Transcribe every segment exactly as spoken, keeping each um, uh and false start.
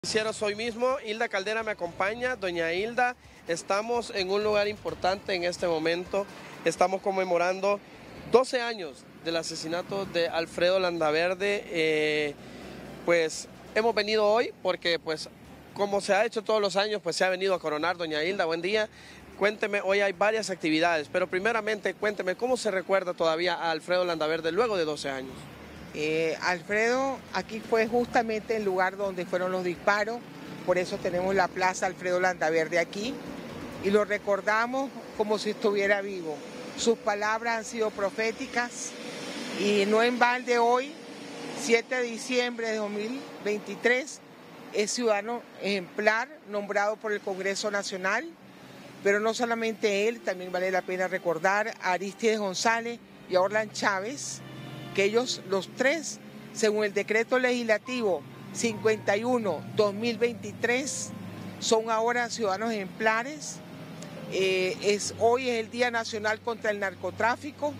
Noticieros hoy mismo, Hilda Caldera me acompaña. Doña Hilda, estamos en un lugar importante en este momento. Estamos conmemorando doce años del asesinato de Alfredo Landaverde. Eh, pues hemos venido hoy porque, pues, como se ha hecho todos los años, pues se ha venido a coronar. Doña Hilda, buen día. Cuénteme, hoy hay varias actividades, pero primeramente cuénteme cómo se recuerda todavía a Alfredo Landaverde luego de doce años. Eh, Alfredo, aquí fue justamente el lugar donde fueron los disparos, por eso tenemos la plaza Alfredo Landaverde aquí y lo recordamos como si estuviera vivo. Sus palabras han sido proféticas y no en balde hoy, siete de diciembre de dos mil veintitrés, es ciudadano ejemplar nombrado por el Congreso Nacional, pero no solamente él, también vale la pena recordar a Aristides González y a Orlan Chávez, que ellos, los tres, según el decreto legislativo cincuenta y uno barra dos mil veintitrés, son ahora ciudadanos ejemplares. Eh, es, hoy es el Día Nacional contra el Narcotráfico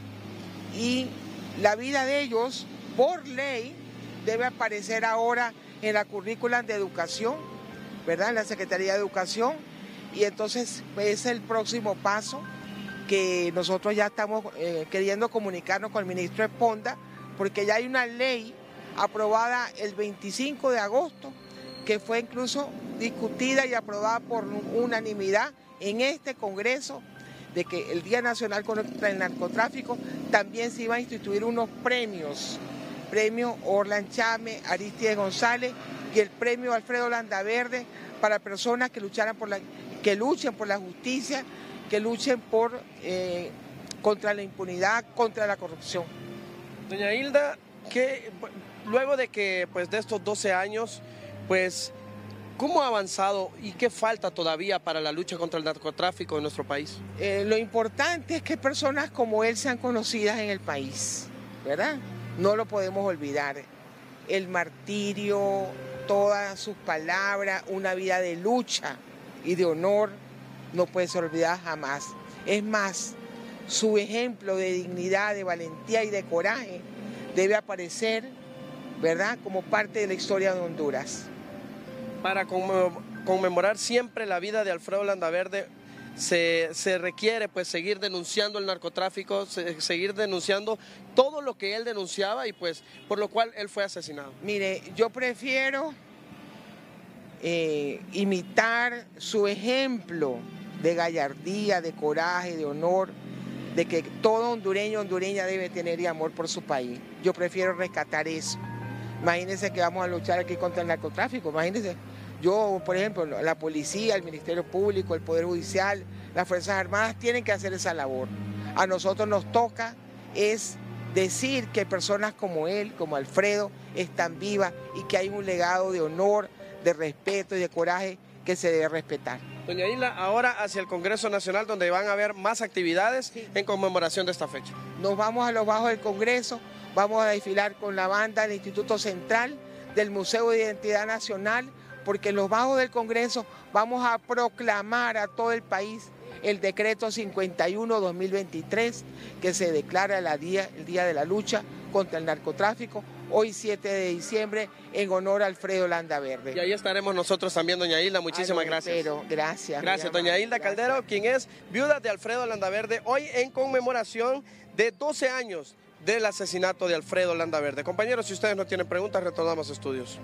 y la vida de ellos, por ley, debe aparecer ahora en la currícula de educación, ¿verdad? En la Secretaría de Educación, y entonces es el próximo paso que nosotros ya estamos eh, queriendo comunicarnos con el ministro Esponda, porque ya hay una ley aprobada el veinticinco de agosto, que fue incluso discutida y aprobada por unanimidad en este Congreso, de que el Día Nacional contra el Narcotráfico también se iba a instituir unos premios, premio Orlan Chávez, Aristides González y el premio Alfredo Landaverde para personas que lucharan por la, que luchen por la justicia, que luchen por, eh, contra la impunidad, contra la corrupción. Doña Hilda, que luego de que, pues, de estos doce años, pues, ¿cómo ha avanzado y qué falta todavía para la lucha contra el narcotráfico en nuestro país? Eh, lo importante es que personas como él sean conocidas en el país, ¿verdad? No lo podemos olvidar. El martirio, todas sus palabras, una vida de lucha y de honor, no puede ser olvidada jamás. Es más, su ejemplo de dignidad, de valentía y de coraje debe aparecer, ¿verdad?, como parte de la historia de Honduras. Para conmemorar siempre la vida de Alfredo Landaverde, se, se requiere, pues, seguir denunciando el narcotráfico, se, seguir denunciando todo lo que él denunciaba y, pues, por lo cual él fue asesinado. Mire, yo prefiero eh, imitar su ejemplo de gallardía, de coraje, de honor, de que todo hondureño, hondureña debe tener amor por su país. Yo prefiero rescatar eso. Imagínense que vamos a luchar aquí contra el narcotráfico, imagínense. Yo, por ejemplo, la policía, el Ministerio Público, el Poder Judicial, las Fuerzas Armadas tienen que hacer esa labor. A nosotros nos toca es decir que personas como él, como Alfredo, están vivas y que hay un legado de honor, de respeto y de coraje que se debe respetar. Doña Hilda, ahora hacia el Congreso Nacional, donde van a haber más actividades sí. en conmemoración de esta fecha. Nos vamos a los bajos del Congreso, vamos a desfilar con la banda del Instituto Central, del Museo de Identidad Nacional, porque en los bajos del Congreso vamos a proclamar a todo el país el decreto cincuenta y uno barra dos mil veintitrés, que se declara la día, el Día de la Lucha contra el Narcotráfico, hoy siete de diciembre, en honor a Alfredo Landaverde. Y ahí estaremos nosotros también, doña Hilda, muchísimas gracias. Pero, gracias. Gracias, doña Hilda Caldera, quien es viuda de Alfredo Landaverde, hoy en conmemoración de doce años del asesinato de Alfredo Landaverde. Compañeros, si ustedes no tienen preguntas, retornamos a estudios.